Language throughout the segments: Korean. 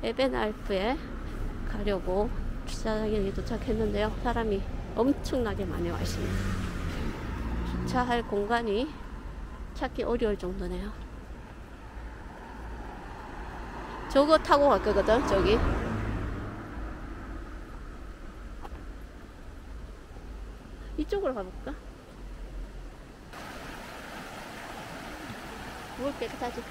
에벤알프에 가려고 주차장에 도착했는데요. 사람이 엄청나게 많이 와 있습니다. 주차할 공간이 찾기 어려울 정도네요. 저거 타고 갈 거거든, 저기. 이쪽으로 가볼까? 물 깨끗하지?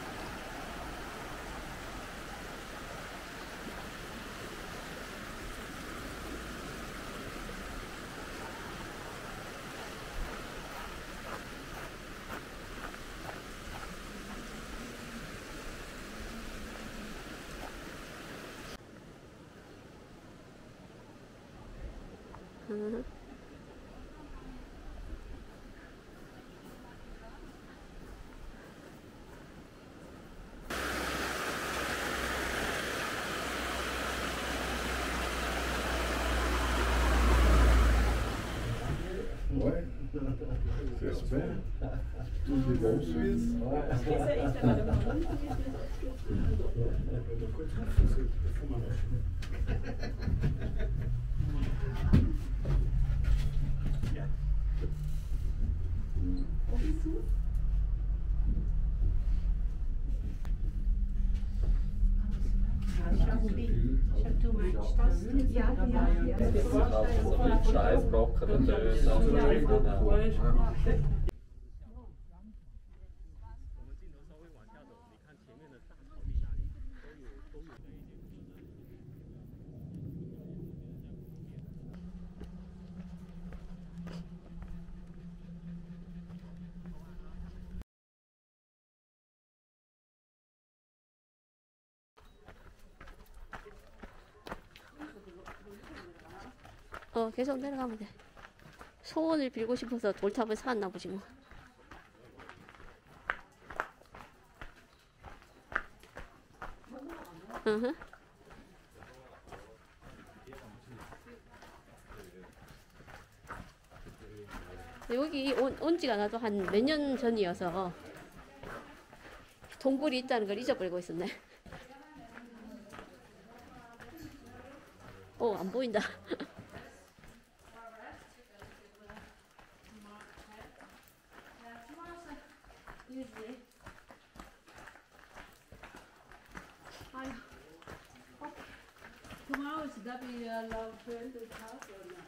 Ouais, j'espère. Tous des bons Suisses. Scheißbrocken und 계속 내려가면 돼. 소원을 빌고 싶어서 돌탑을 쌓았나 보지 뭐. 여기 온 지가 나도 한 몇 년 전이어서 동굴이 있다는 걸 잊어버리고 있었네. 안 보인다. Tomorrow should that be allowed to enter the house or not?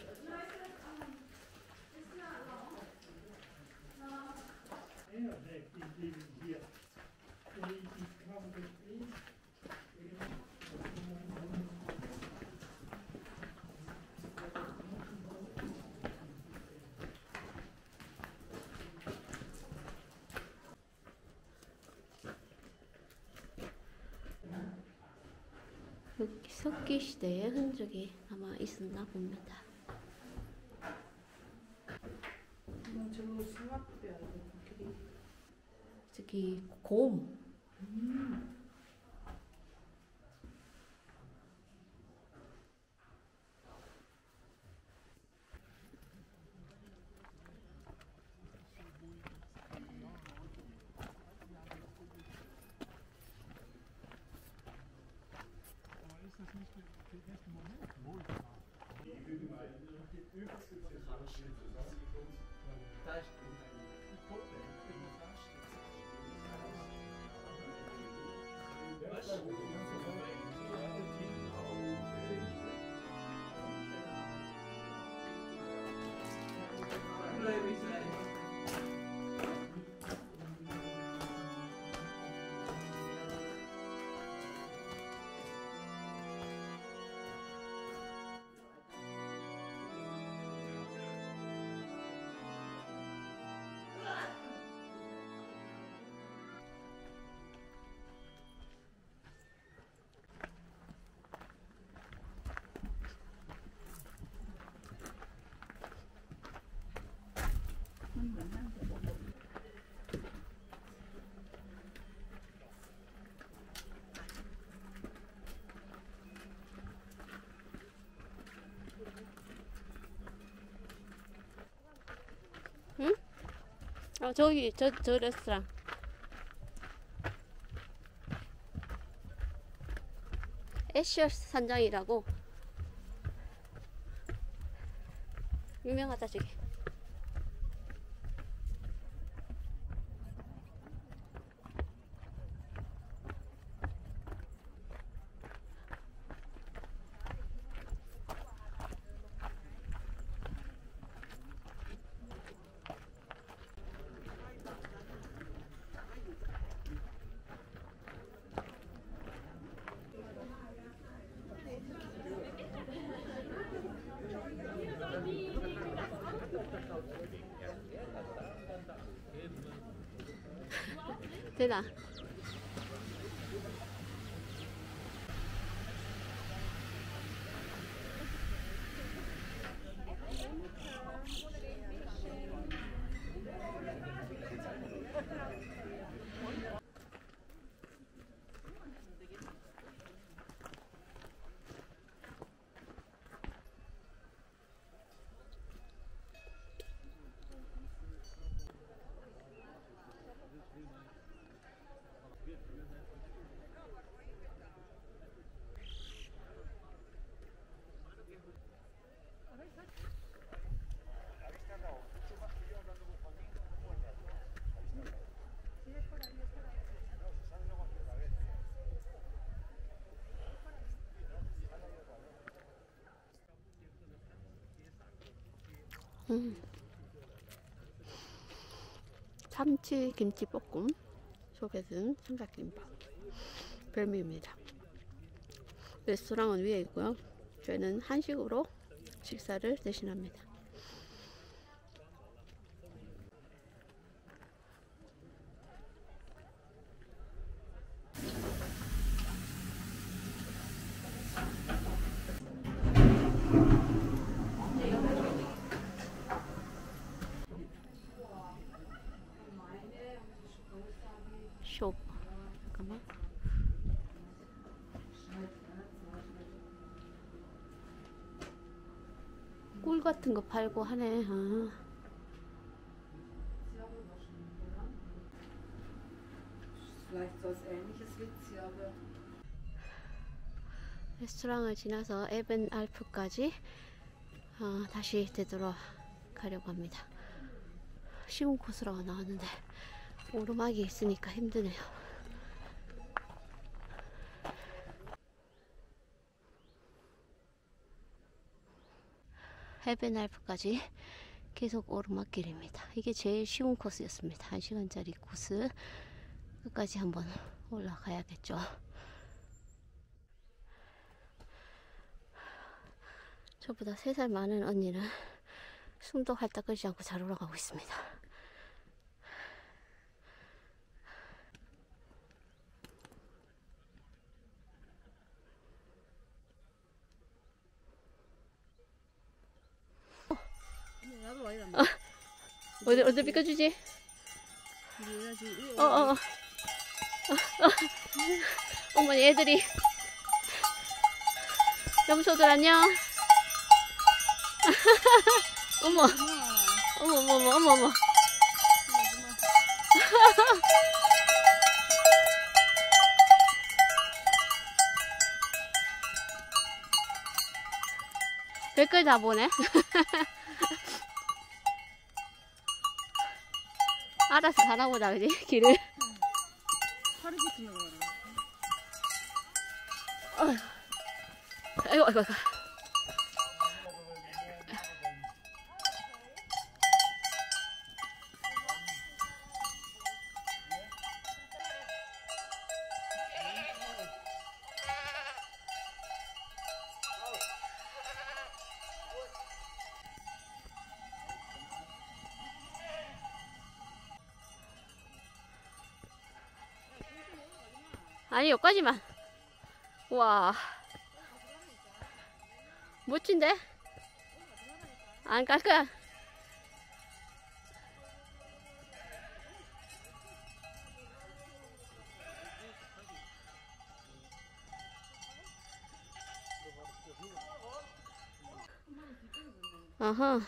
여기 석기시대의 흔적이 아마 있었나 봅니다. 저기 곰. 응? 저기 저 레스토랑. 애쉬 산장이라고 유명하다 저기. 되나? 참치 김치볶음 속에 든 삼각김밥 별미입니다. 레스토랑은 위에 있고요. 저희는 한식으로 식사를 대신합니다. 숍. 잠깐만. 꿀 같은 거 팔고 하네. 아. 레스토랑을 지나서 에벤 알프까지 다시 되돌아가려고 합니다. 쉬운 코스라고 나왔는데 오르막이 있으니까 힘드네요. 에벤알프까지 계속 오르막길입니다. 이게 제일 쉬운 코스였습니다. 1시간짜리 코스 끝까지 한번 올라가야겠죠. 저보다 3살 많은 언니는 숨도 활딱 끄지 않고 잘 올라가고 있습니다. 어디 비켜주지? 어머니 애들이 염소들 안녕. 어머 어머 별걸 다 보네. 알아서 가나보다 그지 길을. 하루 붙으면 아이고. 아니 여기까지만. 와 멋진데? 안 갈 거야. 아하.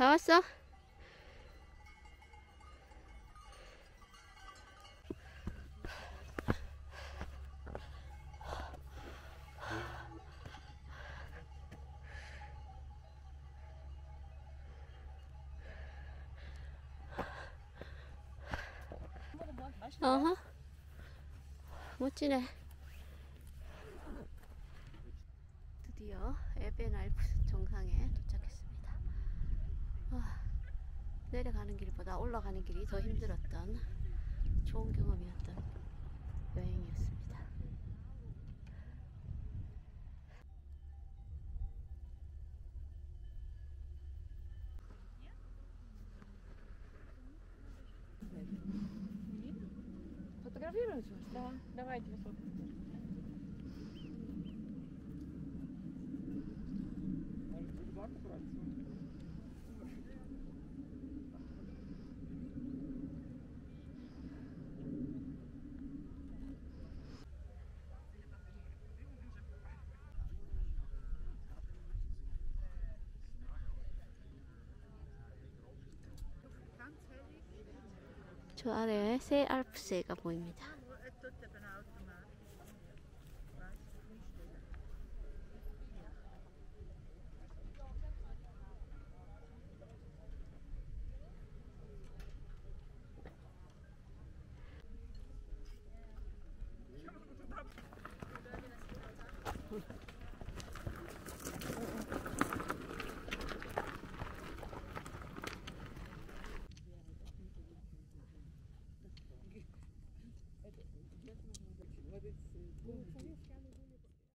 다 왔어? 어허. 멋지네. 드디어 에벤 알프스 정상에 도착했습니다. 내려가는 길보다 올라가는 길이 더 힘들었던 좋은 경험이었던 여행이었습니다. Фотографируешь? Да, давайте высотку. 저 아래에 새 알프스가 보입니다.